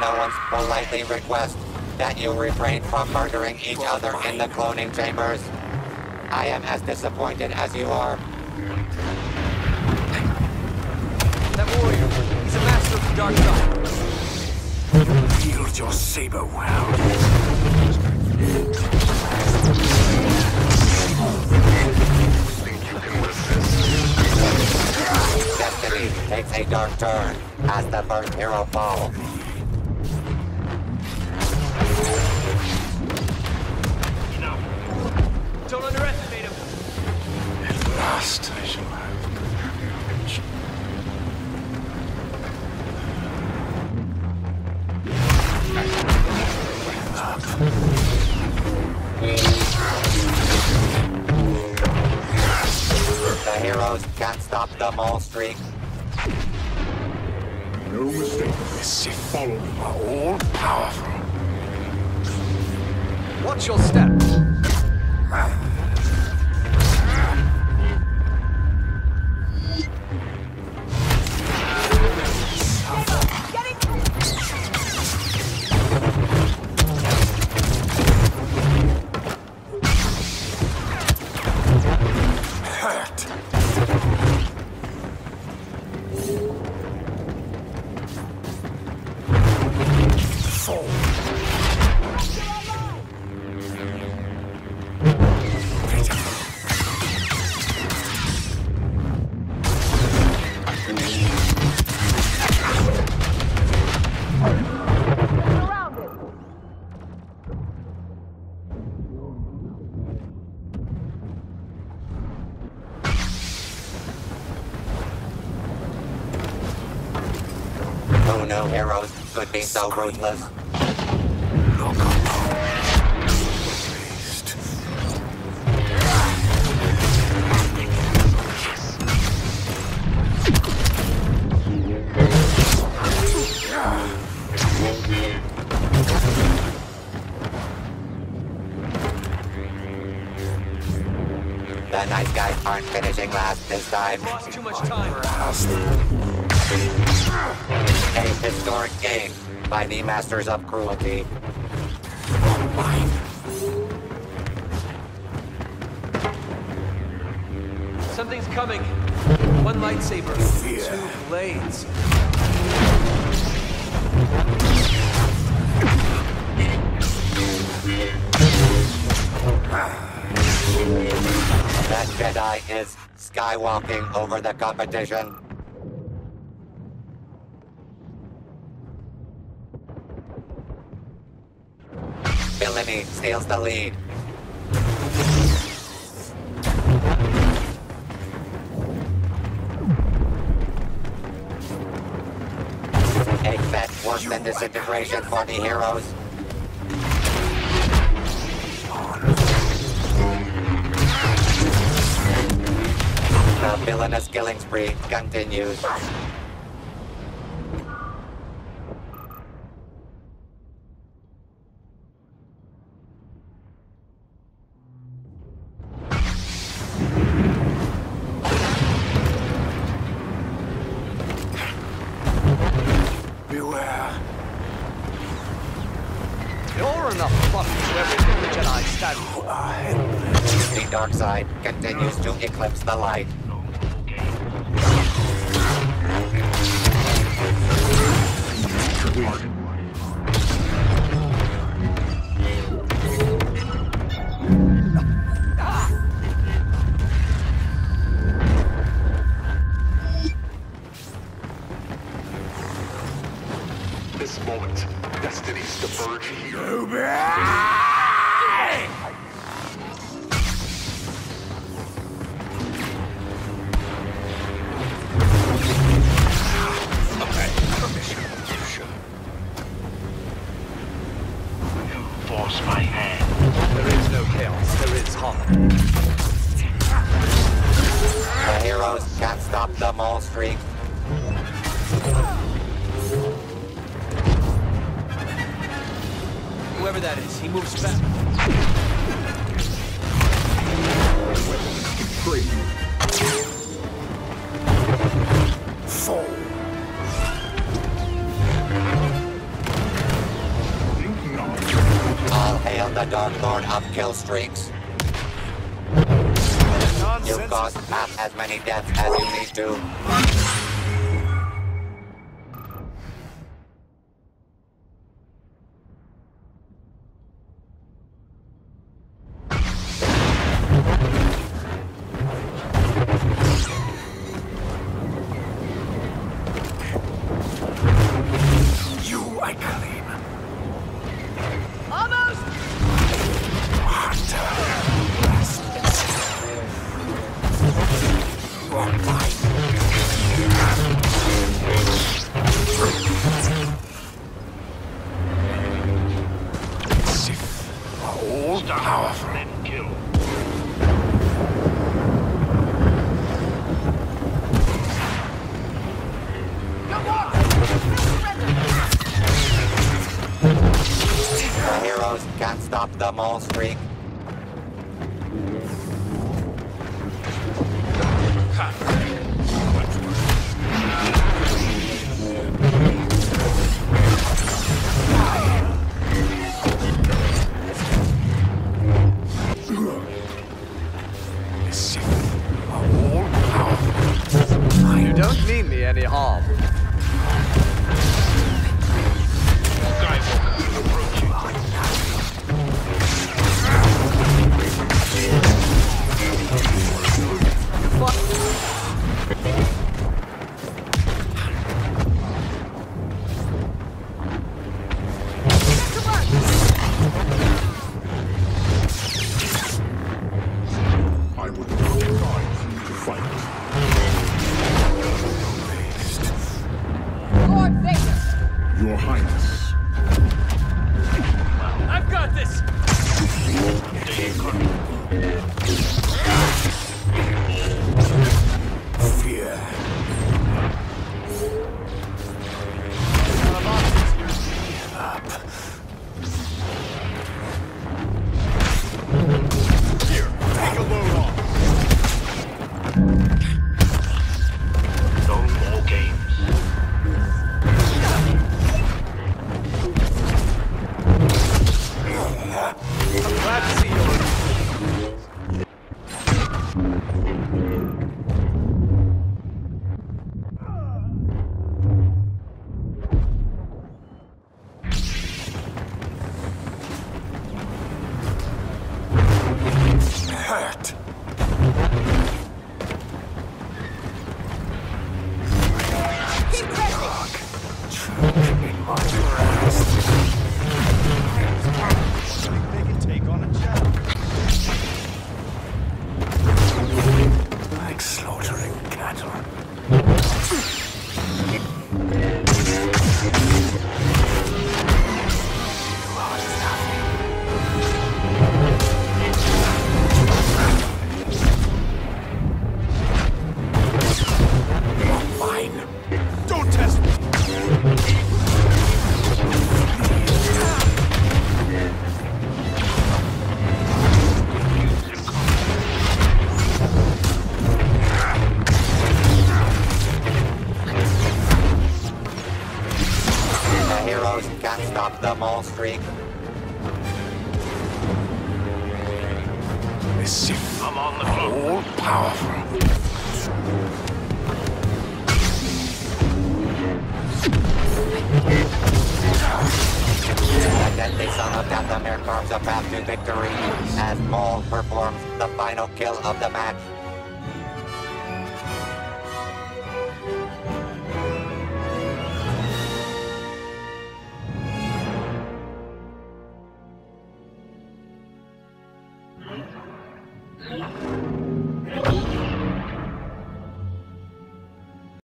no one's politely request that you refrain from murdering each other in the cloning chambers. I am as disappointed as you are. That warrior, he's a master of the dark side. Wield your saber well. Destiny takes a dark turn as the first hero falls. Don't underestimate him. At last I shall have revenge. The heroes can't stop the mole streak. No mistake. The Sith are all powerful. Watch your step. Who knew heroes could be so ruthless? Look upon The nice guys aren't finishing last this time. Lost too much time. A historic game by the Masters of Cruelty. Something's coming. One lightsaber, two blades. That Jedi is skywalking over the competition. Villainy steals the lead. A bet worse than disintegration for the heroes. The villainous killing spree continues. beware. You're enough fluff to everything the Jedi stand for. The dark side continues to eclipse the light. This moment, destinies diverge here. Force my hand. There is no chaos, there is harmony. The heroes can't stop the mole streak. Whoever that is, he moves fast. Fall. Dark Lord of kill streaks. You caused half as many deaths as you need to. Can't stop the mole streak. You don't mean me any harm. Your Highness. I've got this! Fear. Give up. Here, take a load off. No more games. Glad to see you. Hurt. Keep pressing. In my breast. They can take on a jet. Like slaughtering cattle. Don't test me! The heroes can't stop the mole streak. I'm on the floor. All powerful. The deadly son of Dathomir carves a path to victory as Maul performs the final kill of the match.